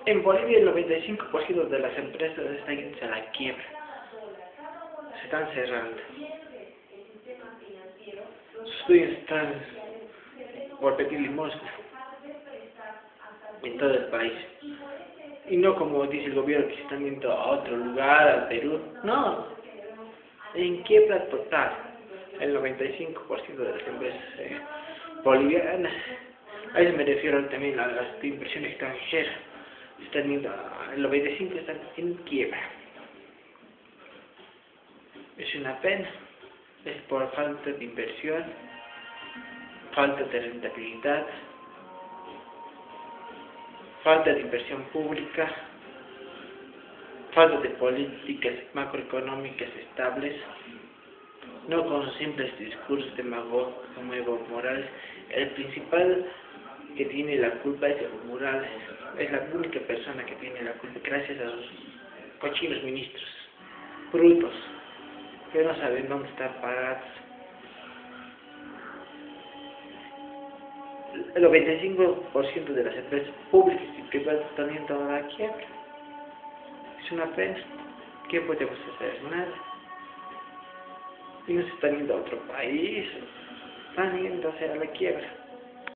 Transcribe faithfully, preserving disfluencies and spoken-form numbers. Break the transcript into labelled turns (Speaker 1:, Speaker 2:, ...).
Speaker 1: En Bolivia el noventa y cinco por ciento de las empresas están yendo a la quiebra. Se están cerrando. Sus dueños están por pedir limosna en todo el país. Y no como dice el gobierno que se están yendo a otro lugar, al Perú. No, en quiebra total. El noventa y cinco por ciento de las empresas eh, bolivianas. A eso me refiero también a las de inversión extranjera. Están yendo a, el noventa y cinco por ciento están en quiebra. Es una pena. Es por falta de inversión, falta de rentabilidad, falta de inversión pública, falta de políticas macroeconómicas estables, no con simples discursos demagógicos como Evo Morales. El principal que tiene la culpa es Evo Morales, es la única persona que tiene la culpa gracias a sus cochinos ministros, brutos, que no saben dónde están parados. El noventa y cinco por ciento de las empresas públicas y privadas están yendo a la quiebra. Es una pena. ¿Qué podemos hacer? Nada. Y no se están yendo a otro país, están yendo hacia la quiebra.